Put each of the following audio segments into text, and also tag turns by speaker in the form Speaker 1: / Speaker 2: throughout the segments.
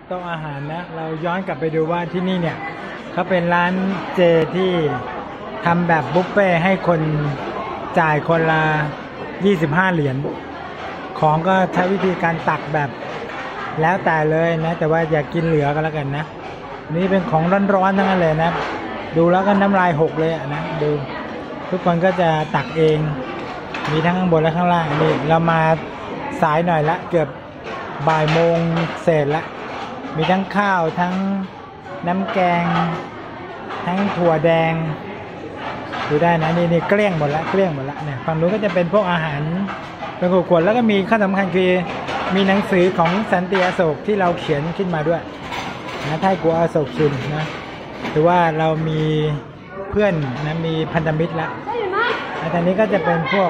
Speaker 1: โต๊ะอาหารนะเราย้อนกลับไปดูว่าที่นี่เนี่ยเขาเป็นร้านเจที่ทำแบบบุฟเฟ่ให้คนจ่ายคนละ25 เหรียญของก็ใช้วิธีการตักแบบแล้วแต่เลยนะแต่ว่าอย่ากินเหลือก็แล้วกันนะนี่เป็นของร้อนๆทั้งนั้นเลยนะดูแล้วก็น้ำลายหกเลยนะดูทุกคนก็จะตักเองมีทั้งข้างบนและข้างล่างนี่เรามาสายหน่อยละเกือบบ่ายโมงเศษละมีทั้งข้าวทั้งน้ำแกงทั้งถั่วแดงดูได้นะนี่เกลี้ยงหมดละเนี่ยฝั่งนู้นก็จะเป็นพวกอาหารเป็นขวดๆแล้วก็มีข้อสำคัญคือมีหนังสือของสันติอโศกที่เราเขียนขึ้นมาด้วยนะไทยกัวอโศกชินนะถือว่าเรามีเพื่อนนะมีพันธมิตรละแล้วตอนนี้ก็จะเป็นพวก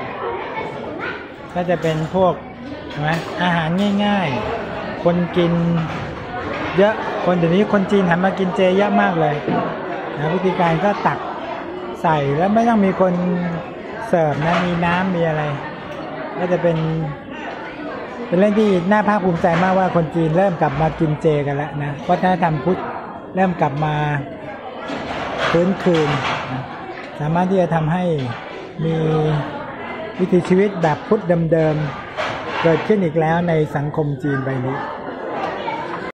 Speaker 1: นะอาหารง่ายๆคนกินเยอะคนเดี๋ยวนี้คนจีนหันมากินเจเยอะมากเลยนะวิธีการก็ตักใส่แล้วไม่ต้องมีคนเสิร์ฟนะมีน้ำมีอะไรก็จะเป็นเรื่องที่น่าภาคภูมิใจมากว่าคนจีนเริ่มกลับมากินเจกันแล้วนะวัฒนธรรมพุทธเริ่มกลับมาฟื้นคืนนะสามารถที่จะทำให้มีวิถีชีวิตแบบพุทธเดิมๆเกิดขึ้นอีกแล้วในสังคมจีนใบนี้